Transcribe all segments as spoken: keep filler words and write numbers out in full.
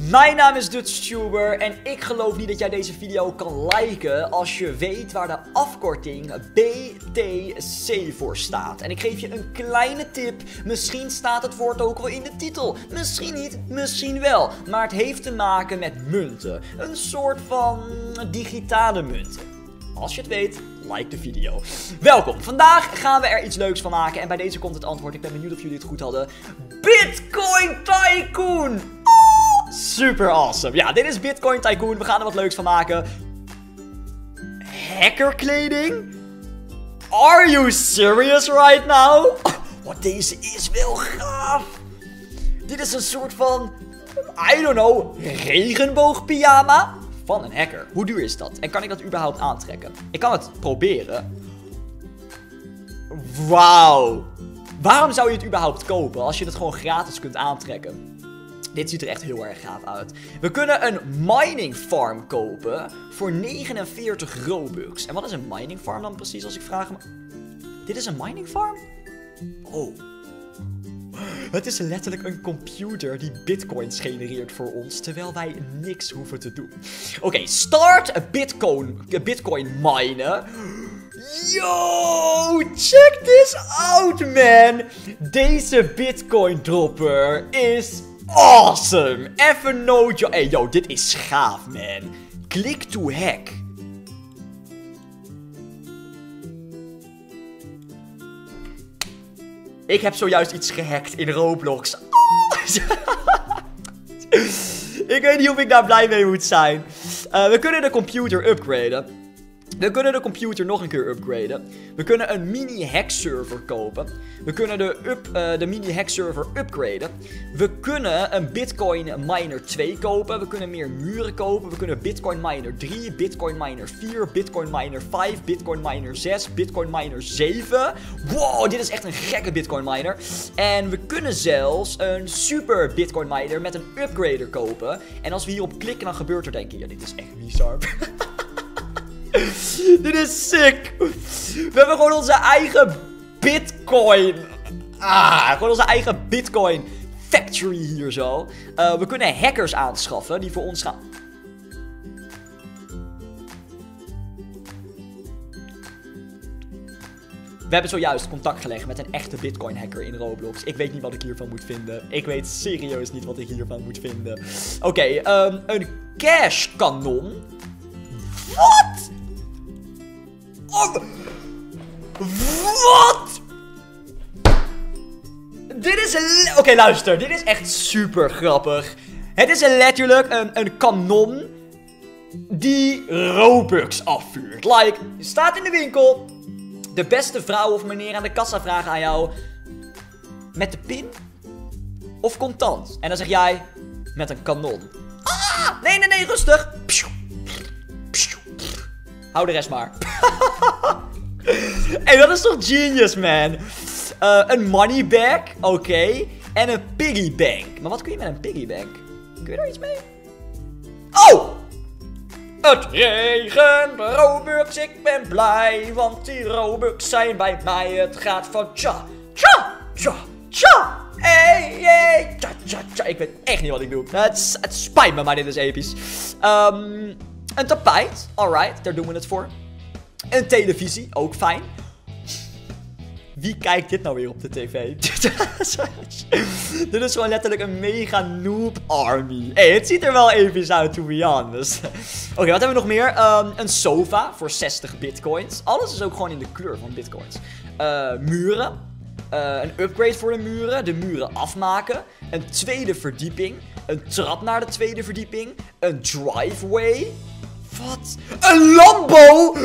Mijn naam is DutchTuber en ik geloof niet dat jij deze video kan liken als je weet waar de afkorting B T C voor staat. En ik geef je een kleine tip, misschien staat het woord ook wel in de titel. Misschien niet, misschien wel. Maar het heeft te maken met munten. Een soort van digitale munten. Als je het weet, like de video. Welkom, vandaag gaan we er iets leuks van maken. En bij deze komt het antwoord, ik ben benieuwd of jullie het goed hadden. Bitcoin Tycoon! Super awesome. Ja, dit is Bitcoin Tycoon. We gaan er wat leuks van maken. Hackerkleding? Are you serious right now? Oh, deze is wel gaaf. Dit is een soort van, I don't know, regenboogpyjama van een hacker. Hoe duur is dat? En kan ik dat überhaupt aantrekken? Ik kan het proberen. Wauw. Waarom zou je het überhaupt kopen als je het gewoon gratis kunt aantrekken? Dit ziet er echt heel erg gaaf uit. We kunnen een mining farm kopen voor negenenveertig Robux. En wat is een mining farm dan precies als ik vraag me... Dit is een mining farm? Oh. Het is letterlijk een computer die bitcoins genereert voor ons, terwijl wij niks hoeven te doen. Oké, okay, start a bitcoin, a bitcoin minen. Yo, check this out, man. Deze bitcoin dropper is awesome. Even no joke. Hey, yo, dit is gaaf, man. Click to hack. Ik heb zojuist iets gehackt in Roblox. Oh. Ik weet niet of ik daar blij mee moet zijn. Uh, we kunnen de computer upgraden. We kunnen de computer nog een keer upgraden. We kunnen een mini-hack server kopen. We kunnen de, up, uh, de mini-hack server upgraden. We kunnen een Bitcoin Miner twee kopen. We kunnen meer muren kopen. We kunnen Bitcoin Miner drie, Bitcoin Miner vier, Bitcoin Miner vijf, Bitcoin Miner zes, Bitcoin Miner zeven. Wow, dit is echt een gekke Bitcoin Miner. En we kunnen zelfs een super Bitcoin Miner met een upgrader kopen. En als we hierop klikken, dan gebeurt er denk ik... Ja, dit is echt bizar. Dit is sick. We hebben gewoon onze eigen Bitcoin. Ah, gewoon onze eigen Bitcoin factory hier zo. Uh, we kunnen hackers aanschaffen die voor ons gaan. We hebben zojuist contact gelegd met een echte Bitcoin hacker in Roblox. Ik weet niet wat ik hiervan moet vinden. Ik weet serieus niet wat ik hiervan moet vinden. Oké, okay, um, een cash kanon. Wat? Oh. Wat? Dit is een... Oké, okay, luister. Dit is echt super grappig. Het is een letterlijk een, een kanon die Robux afvuurt. Like, je staat in de winkel. De beste vrouw of meneer aan de kassa vragen aan jou: met de pin of contant? En dan zeg jij: met een kanon. Ah! Nee, nee, nee, rustig. Psjoe. Hou de rest maar. Hey, dat is toch genius, man. Uh, een money bag, oké. Okay. En een piggy bank. Maar wat kun je met een piggy bank? Kun je daar iets mee? Oh! Het regent Robux, ik ben blij, want die Robux zijn bij mij. Het gaat van tja, tja, tja, tja. Hey, hey, tja, tja, tja. Ik weet echt niet wat ik doe. Het, het spijt me, maar dit is episch. Um... Een tapijt, alright, daar doen we het voor. Een televisie, ook fijn. Wie kijkt dit nou weer op de tv? Dit is gewoon letterlijk een mega noob army. Hé, hey, het ziet er wel episch uit, to be honest. Oké, okay, wat hebben we nog meer? Um, een sofa voor zestig bitcoins. Alles is ook gewoon in de kleur van bitcoins. Uh, muren. Uh, een upgrade voor de muren. De muren afmaken. Een tweede verdieping. Een trap naar de tweede verdieping. Een driveway. Wat? Een Lambo?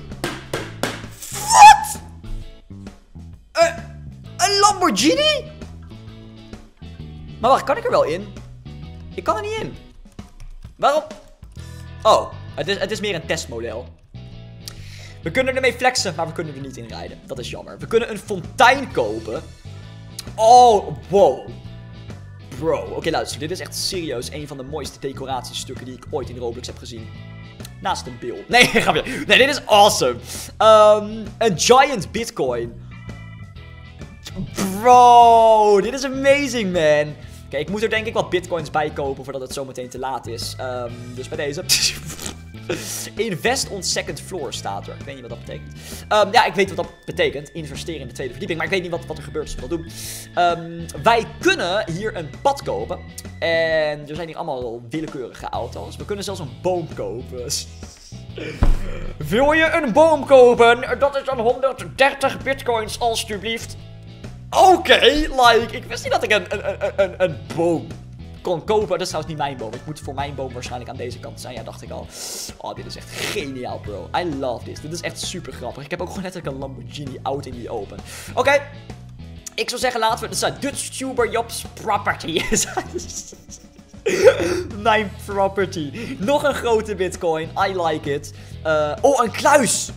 Wat? Uh, een Lamborghini? Maar wacht, kan ik er wel in? Ik kan er niet in. Waarom? Oh, het is, het is meer een testmodel. We kunnen ermee flexen, maar we kunnen er niet in rijden. Dat is jammer. We kunnen een fontein kopen. Oh, wow. Bro, oké, okay, luister. Dit is echt serieus een van de mooiste decoratiestukken die ik ooit in Roblox heb gezien. Naast een bil. Nee, grapje. Nee, dit is awesome. Um, een giant bitcoin. Bro, dit is amazing, man. okay, ik moet er denk ik wat bitcoins bij kopen voordat het zometeen te laat is. Um, dus bij deze. Invest on second floor staat er. Ik weet niet wat dat betekent. Um, ja, ik weet wat dat betekent. Investeren in de tweede verdieping. Maar ik weet niet wat, wat er gebeurt als we dat doen. Um, wij kunnen hier een pad kopen. En er zijn hier allemaal willekeurige auto's. We kunnen zelfs een boom kopen. Wil je een boom kopen? Dat is dan honderddertig bitcoins, alstublieft. Oké, okay, like, ik wist niet dat ik een, een, een, een boom kon kopen. Dat is trouwens niet mijn boom. Ik moet voor mijn boom waarschijnlijk aan deze kant zijn. Ja, dacht ik al. Oh, dit is echt geniaal, bro. I love this. Dit is echt super grappig. Ik heb ook gewoon letterlijk een Lamborghini out in die open. Oké. Okay. Ik zou zeggen, laten we... Dit is Dutch Tuber Jobs property. Mijn property. Nog een grote bitcoin. I like it. Uh, oh, een kluis.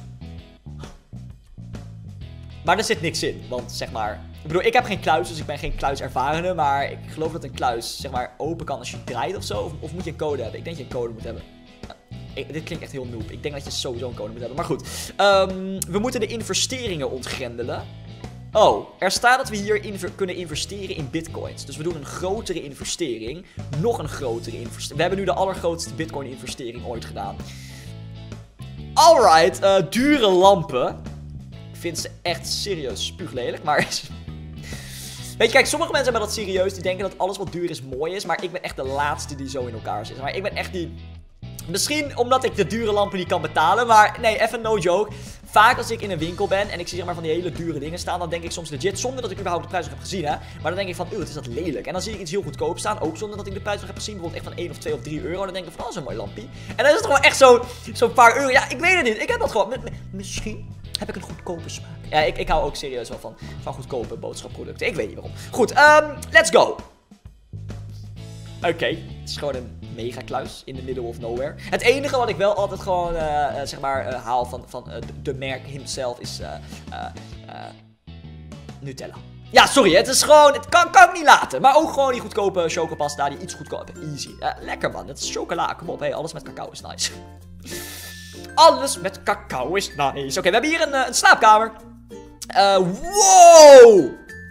Maar er zit niks in. Want, zeg maar... Ik bedoel, ik heb geen kluis, dus ik ben geen kluiservarende. Maar ik geloof dat een kluis, zeg maar, open kan als je draait of zo. Of, of moet je een code hebben? Ik denk dat je een code moet hebben. Ik, dit klinkt echt heel noob. Ik denk dat je sowieso een code moet hebben. Maar goed. Um, we moeten de investeringen ontgrendelen. Oh, er staat dat we hier inver kunnen investeren in bitcoins. Dus we doen een grotere investering. Nog een grotere investering. We hebben nu de allergrootste bitcoin investering ooit gedaan. Alright, uh, dure lampen. Ik vind ze echt serieus spuuglelijk, maar... Weet je, kijk, sommige mensen hebben dat serieus. Die denken dat alles wat duur is mooi is. Maar ik ben echt de laatste die zo in elkaar zit. Maar ik ben echt die... Misschien omdat ik de dure lampen niet kan betalen. Maar nee, even no joke. Vaak als ik in een winkel ben en ik zie zeg maar van die hele dure dingen staan, dan denk ik soms legit, zonder dat ik überhaupt de prijs nog heb gezien, hè. Maar dan denk ik van, uw, het is dat lelijk. En dan zie ik iets heel goedkoop staan, ook zonder dat ik de prijs nog heb gezien. Bijvoorbeeld echt van één of twee of drie euro. En dan denk ik van, oh, zo'n mooi lampje. En dan is het gewoon echt zo'n zo paar euro. Ja, ik weet het niet. Ik heb dat gewoon. M misschien heb ik een goedkope smaak. Ja, ik, ik hou ook serieus wel van, van goedkope boodschapproducten. Ik weet niet waarom. Goed, um, let's go. Oké, okay. Het is gewoon een mega kluis in the middle of nowhere. Het enige wat ik wel altijd gewoon, uh, uh, zeg maar, uh, haal van, van uh, de, de merk himself is uh, uh, uh, Nutella. Ja, sorry, het is gewoon, het kan, kan ik niet laten. Maar ook gewoon die goedkope chocopasta, die iets goedkoper. Easy. Uh, lekker man, het is chocola, kom op. Hey, alles met cacao is nice. Alles met cacao is nice. Oké, okay, we hebben hier een, uh, een slaapkamer. Uh, wow!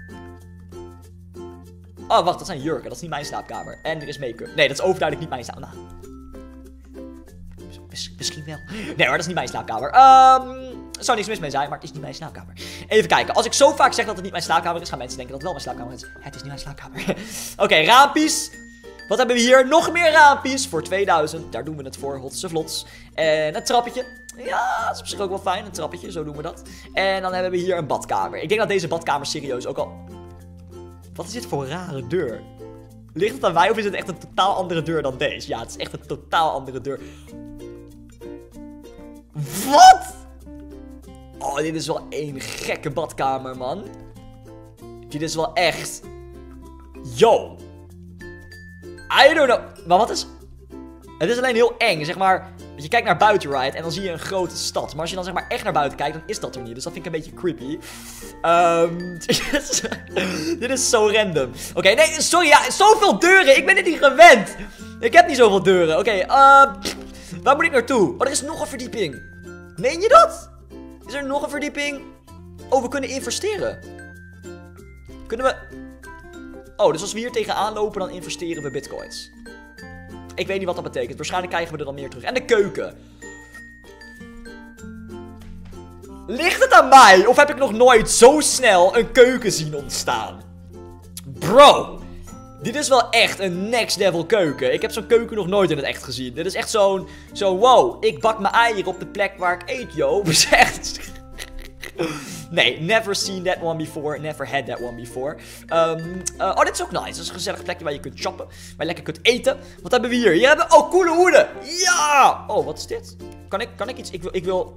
Oh, wacht, dat zijn jurken. Dat is niet mijn slaapkamer. En er is make-up. Nee, dat is overduidelijk niet mijn slaapkamer. Nou, miss misschien wel. Nee hoor, dat is niet mijn slaapkamer. Um, er zou niks mis mee zijn, maar het is niet mijn slaapkamer. Even kijken. Als ik zo vaak zeg dat het niet mijn slaapkamer is, gaan mensen denken dat het wel mijn slaapkamer is. Het is niet mijn slaapkamer. Oké, okay, raampjes. Wat hebben we hier? Nog meer raampjes voor tweeduizend. Daar doen we het voor, hotse vlots. En een trappetje. Ja, dat is op zich ook wel fijn. Een trappetje, zo doen we dat. En dan hebben we hier een badkamer. Ik denk dat deze badkamer serieus ook al... Wat is dit voor een rare deur? Ligt het aan wij of is het echt een totaal andere deur dan deze? Ja, het is echt een totaal andere deur. Wat? Oh, dit is wel één gekke badkamer, man. Dit is wel echt... Yo. I don't know. Maar wat is... Het is alleen heel eng, zeg maar... Je kijkt naar buiten, right? En dan zie je een grote stad. Maar als je dan zeg maar echt naar buiten kijkt, dan is dat er niet. Dus dat vind ik een beetje creepy. Um, dit is zo random. Oké, okay, nee, sorry. Ja, zoveel deuren. Ik ben dit niet gewend. Ik heb niet zoveel deuren. Oké, okay, uh, waar moet ik naartoe? Oh, er is nog een verdieping. Meen je dat? Is er nog een verdieping? Oh, we kunnen investeren. Kunnen we... Oh, dus als we hier tegenaan lopen, dan investeren we bitcoins. Ik weet niet wat dat betekent. Waarschijnlijk krijgen we er dan meer terug. En de keuken. Ligt het aan mij? Of heb ik nog nooit zo snel een keuken zien ontstaan? Bro. Dit is wel echt een next level keuken. Ik heb zo'n keuken nog nooit in het echt gezien. Dit is echt zo'n... Zo, wow. Ik bak mijn eieren op de plek waar ik eet, yo. Dat is echt... Nee, never seen that one before. Never had that one before. Um, uh, oh, dit is ook nice. Dat is een gezellig plekje waar je kunt shoppen. Waar je lekker kunt eten. Wat hebben we hier? Hier hebben we... Oh, coole hoeden. Ja! Oh, wat is dit? Kan ik, kan ik iets... Ik wil... Ik wil...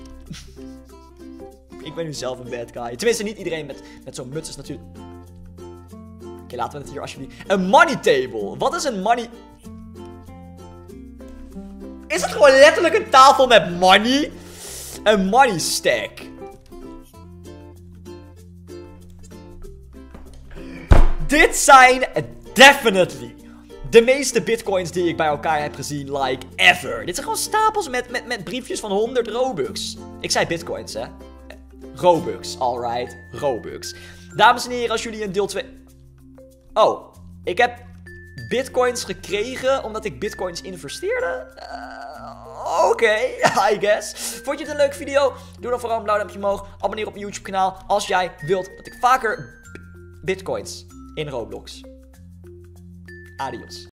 ik ben nu zelf een bad guy. Tenminste, niet iedereen met, met zo'n muts is natuurlijk... Oké, okay, laten we het hier alsjeblieft... Een money table. Wat is een money... Is het gewoon letterlijk een tafel met money? Een money stack. Dit zijn definitely de meeste bitcoins die ik bij elkaar heb gezien, like ever. Dit zijn gewoon stapels met, met, met briefjes van honderd Robux. Ik zei bitcoins, hè. Robux, alright. Robux. Dames en heren, als jullie een deel twee... Oh. Ik heb bitcoins gekregen omdat ik bitcoins investeerde. Uh, Oké, okay, I guess. Vond je het een leuke video? Doe dan vooral een blauw duimpje omhoog. Abonneer op mijn YouTube kanaal als jij wilt dat ik vaker bitcoins in Roblox. Adios.